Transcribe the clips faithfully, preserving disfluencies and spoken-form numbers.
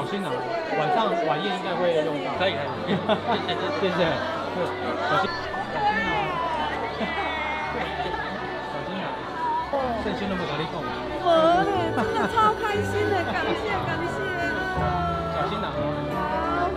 心啊，晚上晚宴应该会用到。可以可以，谢谢。对，小心小心啊，小心啊，圣心那么跟你讲。 我真的超开心的，感谢感谢。 小心啊。 好。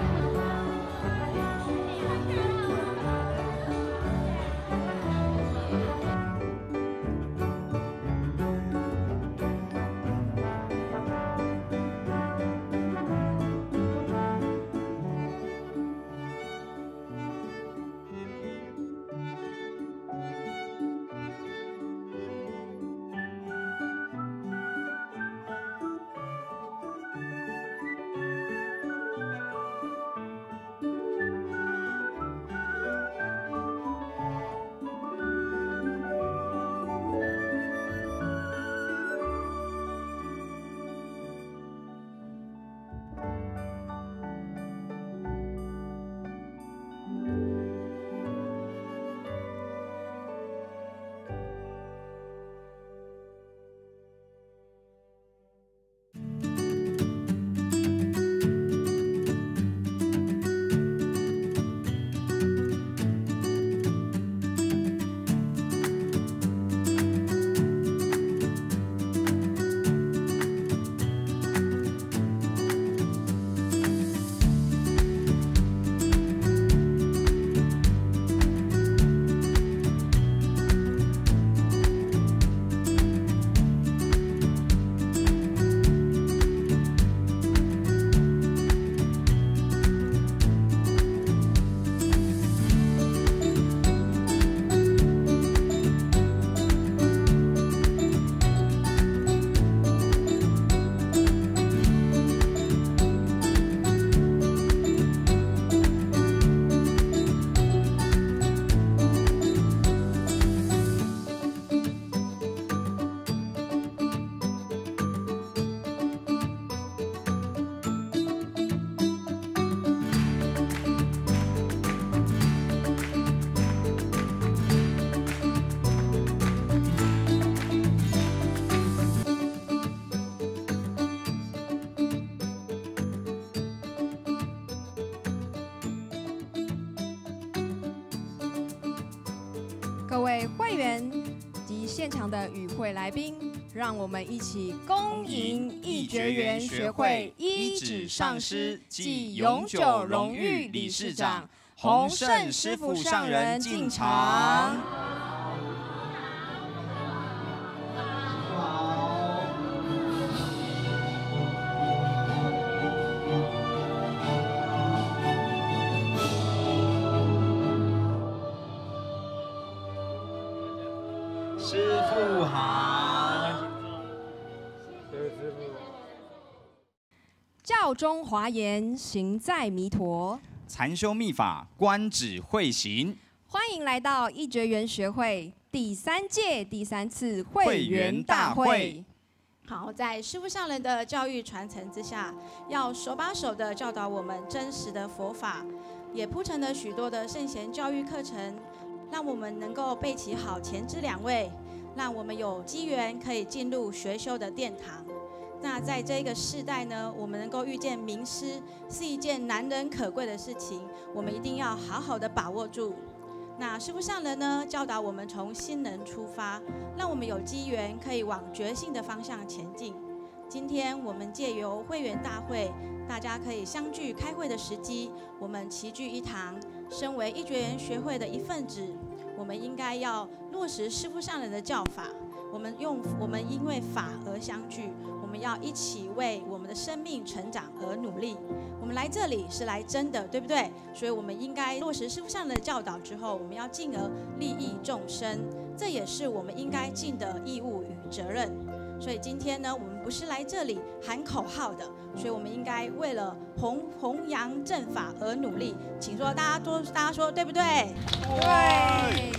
各位会员及现场的与会来宾，让我们一起恭迎一觉园学会一指上师暨永久荣誉理事长洪胜师傅上人进场。 师父好， 谢谢师傅。 教中华严，行在弥陀。 禅修密法，观止会行。 欢迎来到一觉园学会第三届第三次会员大会。 好，在师父上人的教育传承之下，要手把手的教导我们真实的佛法，也铺陈了许多的圣贤教育课程，让我们能够备齐好前知两位，让我们有机缘可以进入学修的殿堂。那在这个世代呢，我们能够遇见名师是一件难能可贵的事情，我们一定要好好的把握住。那师父上人呢，教导我们从心能出发，让我们有机缘可以往觉性的方向前进。今天我们借由会员大会，大家可以相聚开会的时机，我们齐聚一堂，身为一觉园学会的一份子，我们应该要落实师父上人的教法。我们用我们因为法而相聚，我们要一起为我们的生命成长而努力。我们来这里是来真的，对不对？所以我们应该落实师父上人的教导之后，我们要进而利益众生，这也是我们应该尽的义务与责任。所以今天呢，我们不是来这里喊口号的，所以我们应该为了弘弘扬正法而努力。请说，大家多，大家说对不对？ 对。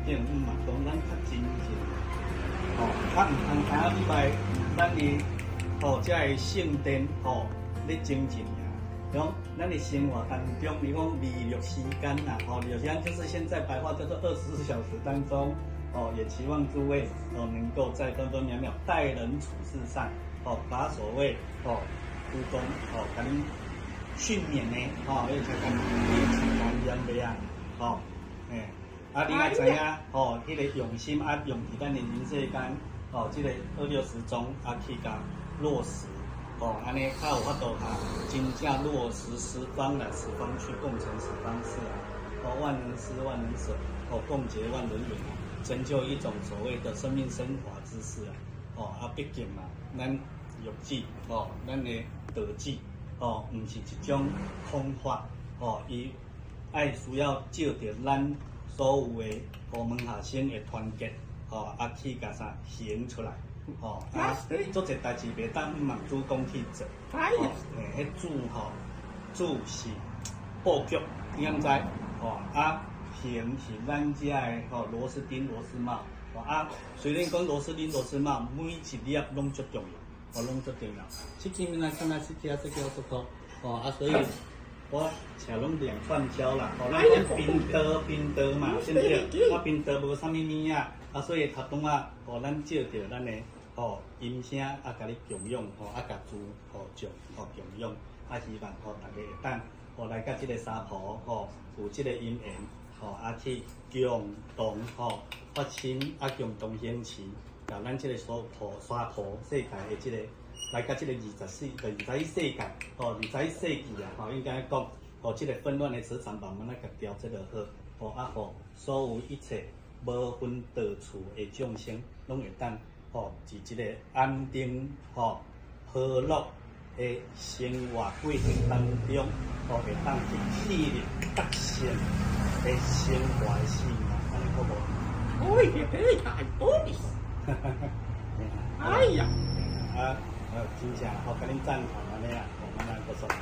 顶毋嘛讲咱较真正，吼，啊毋通单礼拜咱的吼遮个圣殿吼咧精进呀。然后咱的生活当中，你讲利用时间呐，吼，利用时间就是现在白话叫做二十四小时当中，哦，也期望诸位哦能够在分分秒秒待人处事上，哦，把所谓哦武功哦，甲恁训练呢，哦，要才讲练习一样的呀，哦，诶，啊，你爱知影，哦，迄个用心啊，用伫咱人生世间，哦，即个二六十中啊去甲落实。哦，安尼较有法度哈，真正落实十方来十方去，共成十方事啊！哦，万能施万能舍，哦，共结万人缘啊，成就一种所谓的生命升华之事啊！哦，啊，毕竟嘛，咱欲志哦，咱的德志哦，毋是一种空话哦，伊爱需要借着咱所有的国门下生的团结哦，啊去甲啥行出来。哦，啊，做一代志袂当毋茫主动去做，哦，诶，迄主吼，主是布局，你敢知？哦，啊，行是咱遮诶吼螺丝钉、螺丝帽，哦啊，虽然讲螺丝钉、螺丝帽每一粒拢足重要，哦，拢足重要。即见面来看来是听这个不错，哦啊，所以我请拢两串胶啦，哦，咱讲冰刀、冰刀嘛，对不对？啊，冰刀无啥物物啊，啊，所以头拄啊，哦，咱借着咱诶。哦，音声啊，甲你共用，吼啊，甲主吼众吼共用，啊，希望吼大家会当吼来甲即个沙坡吼有即个因缘，吼啊去共同吼发生啊共同兴起，甲咱即个所坡沙坡世界的即个来甲即个二十四、二十一世纪吼二十一世纪啊，吼应该讲吼即个纷乱的磁场慢慢啊甲调节落好，吼啊吼所有一切无分到处的众生拢会当。吼，伫一个安定、吼和乐的生活过程当中，吼会当去体力得胜的生活的事嘛，安尼好无？ 哎呀，哎呀，多哩！哎呀， 啊，呃，真正好，甲恁赞同安尼啊，我慢慢不错。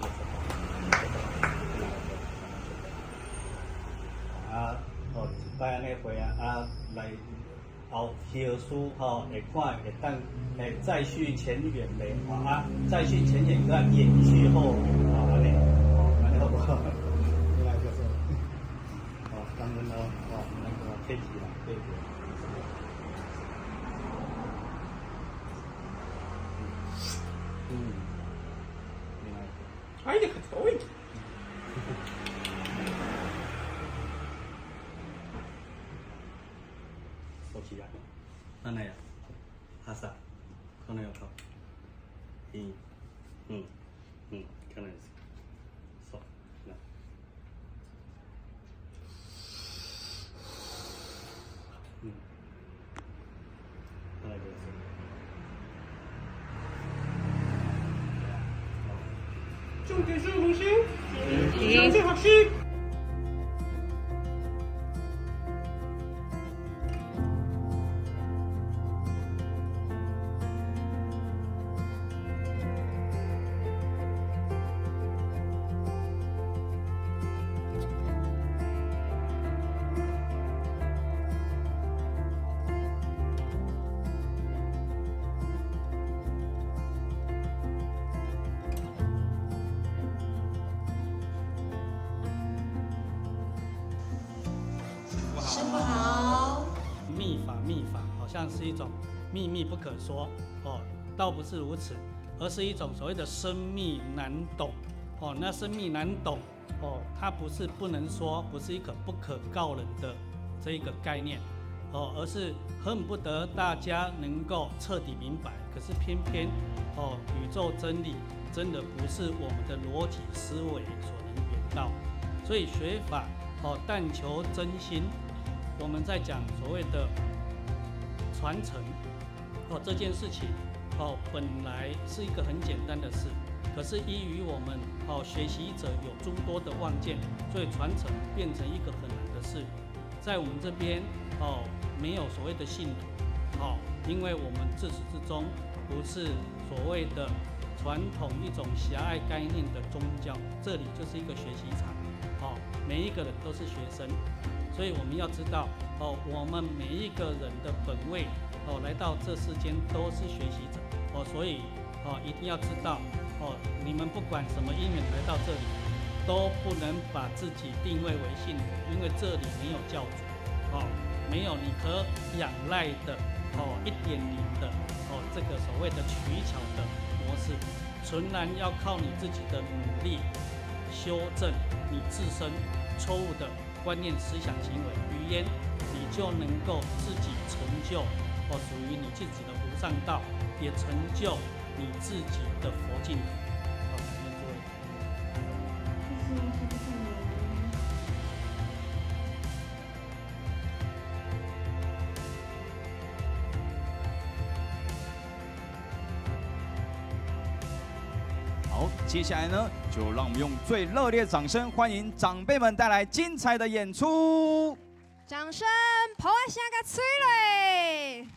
啊，哦，一摆安尼会啊，啊来。后后书吼会看会当会再续前缘嘞，吼啊再续前缘个延续后缘，吼安尼，吼安尼好不好？另外就是，哦，当然咯，哦，那个客气啦，客气。嗯，另外。 哎呀，可以。 收起来，那那样，哈萨，可能要靠，一，嗯，嗯，可能是，收，那，嗯，那个是， 重点是红心，重点好心。 师傅好。 秘法秘法好像是一种秘密不可说哦，倒不是如此，而是一种所谓的生密难懂哦。那生密难懂哦，它不是不能说，不是一个不可告人的这一个概念哦，而是恨不得大家能够彻底明白。可是偏偏哦，宇宙真理真的不是我们的逻辑思维所能圆到，所以学法哦，但求真心。我们在讲所谓的传承哦，这件事情哦，本来是一个很简单的事，可是依于我们哦学习者有诸多的望见，所以传承变成一个很难的事。在我们这边哦，没有所谓的信徒哦，因为我们自始至终不是所谓的传统一种狭隘概念的宗教，这里就是一个学习场。 哦，每一个人都是学生，所以我们要知道哦，我们每一个人的本位哦，来到这世间都是学习者哦，所以哦一定要知道哦，你们不管什么因缘来到这里，都不能把自己定位为信徒，因为这里没有教主哦，没有你可仰赖的哦一点零的哦这个所谓的取巧的模式，纯然要靠你自己的努力修正你自身错误的观念、思想、行为、语言，你就能够自己成就哦属于你自己的无上道，也成就你自己的佛净土。好，感谢诸位。 谢谢师父圣言。 好，接下来呢，就让我们用最热烈的掌声欢迎长辈们带来精彩的演出。 掌声，捧一下个催泪。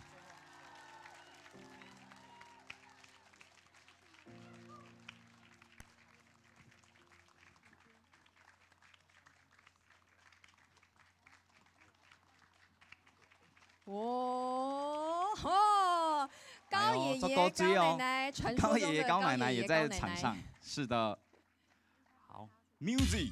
哦吼！高爷爷、高奶奶，传说中的高爷爷、高奶奶也在高奶奶场上。是的。好 ，music。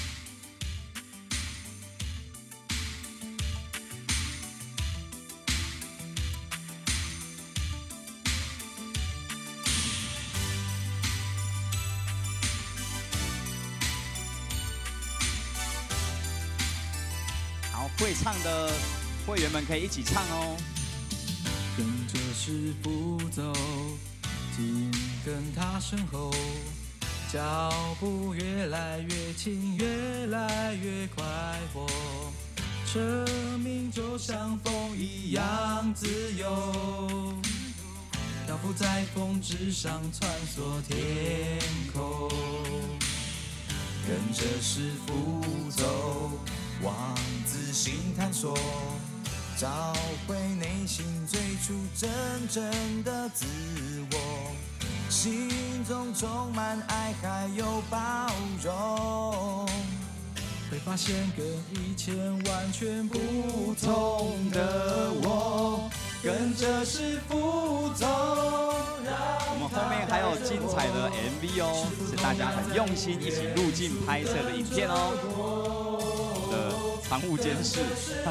好，会唱的会员们可以一起唱哦。 跟着师父走，紧跟他身后，脚步越来越轻，越来越快活，生命就像风一样自由，漂浮在风之上，穿梭天空。跟着师父走，往自心探索，找回内心最初真正的自我，心中充满爱还有包容，会发现跟以前完全不同的我，跟着师父走。 我们后面还有精彩的 M V 哦，是大家很用心一起入镜拍摄的影片哦。的常务监视。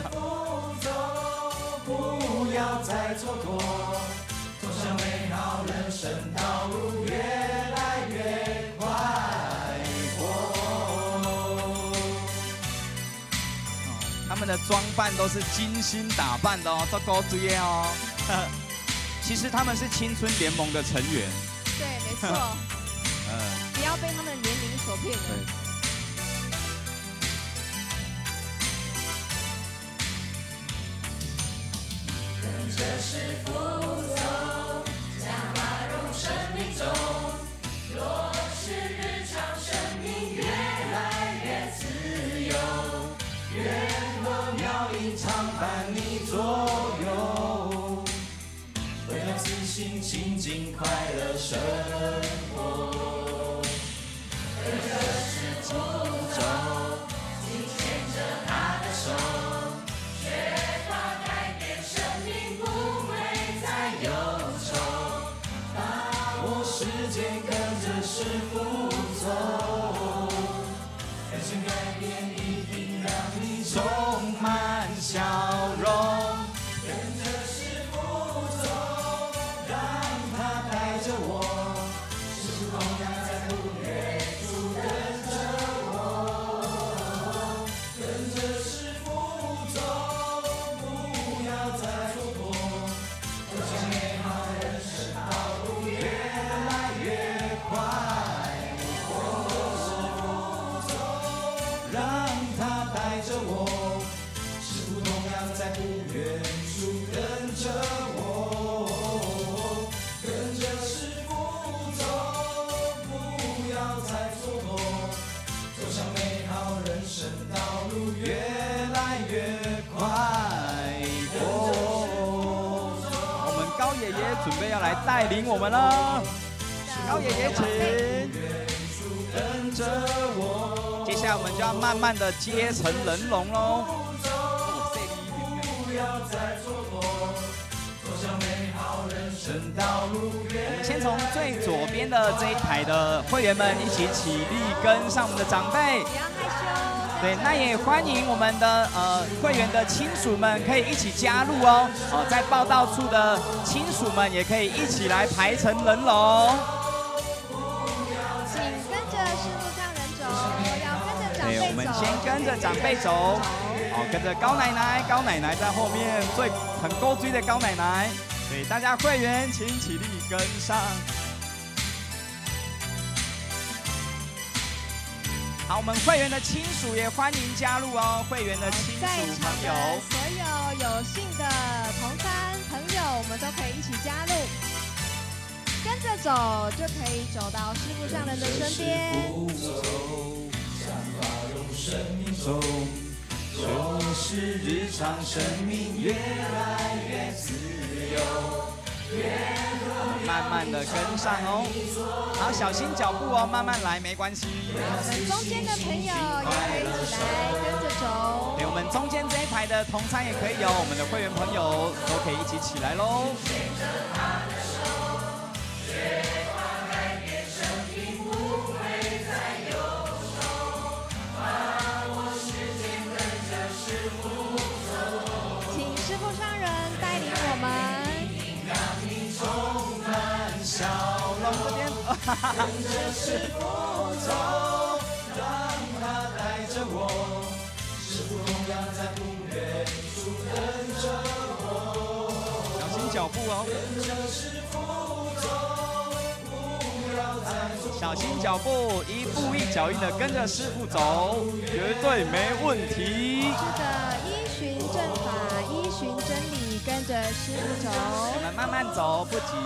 不要再蹉跎，走向美好人生道路越来越快活。 他们的装扮都是精心打扮的哦，这够注意哦。其实他们是青春联盟的成员。 对，没错。 呃， 不要被他们的年龄所骗了。 跟着师父走，加码入生命中，若是日常生命越来越自由，愿我妙音常伴你左右，为了自信清净快乐生活。跟着师父走，紧牵着他的手，学他改变生命，不会再忧愁。把握时间，跟着师父走，人生改变一定让你充满笑容。跟着师父走，让他带着我，师父同样在不远处跟着我。跟着师父走，不要再蹉跎，走向美好人生道路越来越快活。师父走，让他带着我，师父同样在不远处跟着我。跟着师父走，不要再蹉跎，走向美好人生道路越来越快活。 我们高爷爷准备要来带领我们了，高爷爷请。 跟着我， 接下来我们就要慢慢的接成人龙喽。我们先从最左边的这一排的会员们一起起立，跟上我们的长辈。 不要害羞。 对，那也欢迎我们的呃会员的亲属们可以一起加入哦。哦，在报到处的亲属们也可以一起来排成人龙。 请跟着师傅上人走，要跟着长辈走。 对，我们先跟着长辈走。好，跟着高奶奶，高奶奶在后面，最很勾追的高奶奶。对，大家会员请起立跟上。好，我们会员的亲属也欢迎加入哦。会员的亲属朋友， 所有有幸的同参朋友，我们都可以一起加入，跟着走就可以走到师父上人的身边。 就是日常生命越来越自由。慢慢的跟上哦，好，小心脚步哦，慢慢来，没关系。 我们中间的朋友也可以一起来跟着走。 对，我们中间这一排的同参也可以哦，我们的会员朋友都可以一起起来喽。 请师父上人带领我们。 笑容这边，跟着师父走，让他带着我，师父同样在不远处等着我。小心脚步哦，跟着师父走，不要再错。小心脚步，一步一脚印的跟着师父走，绝对没问题。 是的，依循正法，依循真理，跟着师父走。 我们慢慢走，不急。